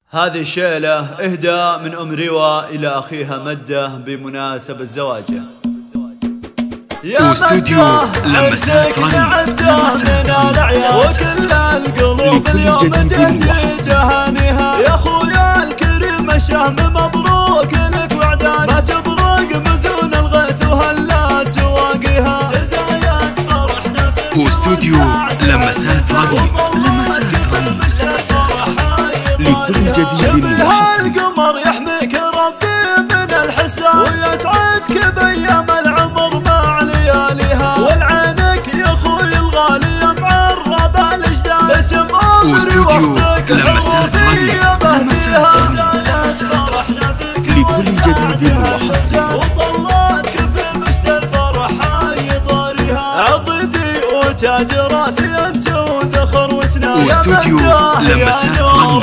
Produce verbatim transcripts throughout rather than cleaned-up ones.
هذه الشيلة إهداء من أم روى إلى أخيها مدة بمناسبة زواجه. واستوديو لمسات رني لمسات رني وكل القلوب اليوم تهدي تهانيها. يا خويا الكريم الشهم مبروك لك وعدان، ما تبرق مزون الغيث وهلات سواقيها. تزايد فرحنا فيك واستوديو لمسات رني لمسات رني لكل جديد وحصري. القمر يحميك ربي من الحساب ويسعدك بأيام العمر مع لياليها، والعينك يا خوي الغالي معرب الأجداد اسم أمري واستوديو لمسات رني لمسات رني لكل جديد وحصري. وطلاتك في مشت الفرح حي طاريها، عضدي وتاج راسي انت وذخر وسنان. واستوديو لمسات رني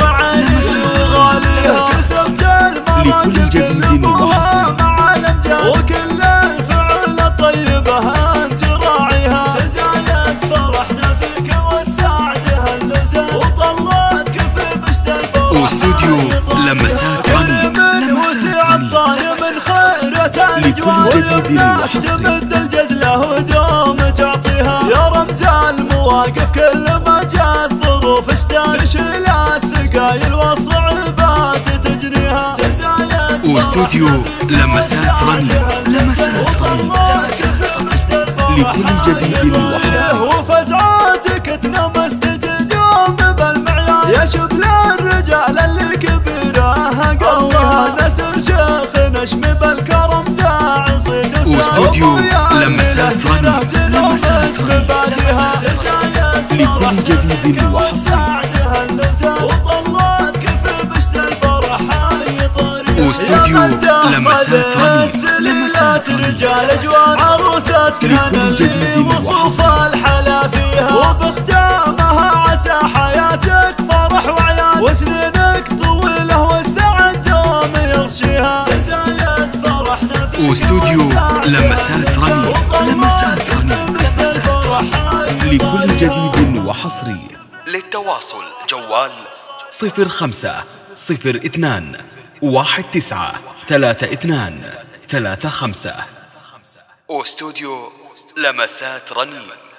لكل جديد وحصري. وكل الفعل الطيبة أنت راعيها. تزايد فرحنا فيك والسعد هاللزام، وطلاتك في بشت الفرح. واستوديو لمسات رني لمسات رني من خيرة لكل جديد وحصري. تمد الجزلة ودوم تعطيها، يا رمز المواقف كل ما جات ظروف اشتان تشيل الثقايل والصعوبات تجنيها. واستوديو لمسات رني لمسات رني لكل جديد وحصري. وفزعاتك تنمس تجدوم بالمعيار، يا شبل الرجال اللي كبيرها قوها. نسر شيخ نشمي بالكرم داعي صيت واستوديو لمسات رني لمسات رني لكل جديد وحصري. واستوديو لمسات رني لمسات رني رجال جوان عروسات كان جديد وصوف الحلا فيها، وبختامها عسى حياتك فرح وعيان، وسنينك طويلة والسعد دوم يغشيها. تزايد فرحنا فيك واستوديو لمسات رني لمسات رني لكل جديد وحصري. للتواصل جوال صفر خمسة صفر اثنان واحد تسعة ثلاثة اثنان ثلاثة خمسة. واستوديو لمسات رني.